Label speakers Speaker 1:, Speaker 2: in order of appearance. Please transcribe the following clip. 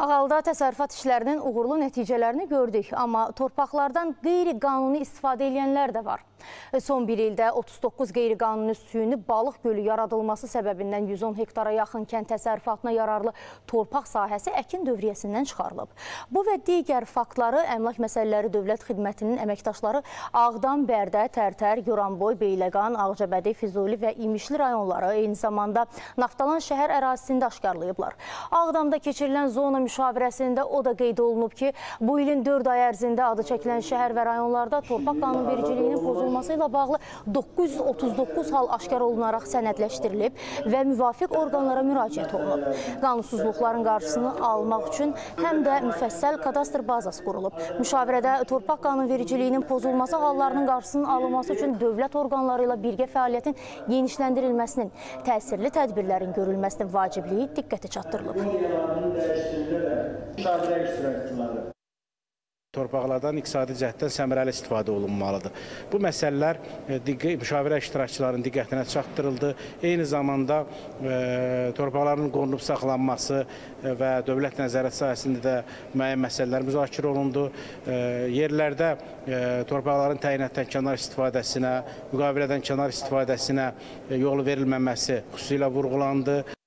Speaker 1: Ağalda təsərrüfat işlərinin uğurlu nəticələrini gördük, amma torpaqlardan qeyri-qanuni istifadə edənlər də var. Son bir ildə 39 qeyri-qanuni süni balıq gölü yaradılması səbəbindən 110 hektara yaxın kənd təsərrüfatına yararlı torpaq sahəsi əkin dövriyyəsindən çıxarılıb. Bu və digər faktları Əmlak Məsələləri Dövlət Xidmətinin əməkdaşları Ağdam, Bərdə, Tərtər, Goranboy, Beyləqan, Ağcabədi, Füzuli və İmişli rayonları eyni zamanda Naftalan şəhər ərazisində aşkarlayıblar. Ağdamda keçirilən zona müşavirəsində o da qeyd olunub ki, bu ilin 4 ay ərzində adı çəkilən şəhər və rayonlarda torpaq qanunvericiliyinin pozulması ilə bağlı 939 hal aşkar olunaraq sənədləşdirilib və müvafiq orqanlara müraciət olunub. Qanunsuzluqların qarşısını almaq üçün həm də müfəssəl kadastr bazası qurulub. Müşavirədə torpaq qanunvericiliyinin pozulması hallarının qarşısının alınması üçün dövlət orqanları ilə birgə fəaliyyətin genişləndirilməsinin, təsirli tədbirlərin görülməsinin vacibliyi diqqətə çatdırılıb.
Speaker 2: Torpaqlardan iqtisadi cəhətdən səmərəli istifadə olunmalıdır. Bu məsələlər müşavirə iştirakçılarının diqqətinə çatdırıldı. Eyni zamanda torpaqların qorunub saxlanması və dövlət nəzarət sahəsində də müəyyən məsələlər müzakirə olundu. Yerlərdə torpaqların təyinatdan kənar istifadəsinə, müqavilədən kənar istifadəsinə yol verilməməsi xüsusilə vurğulandı.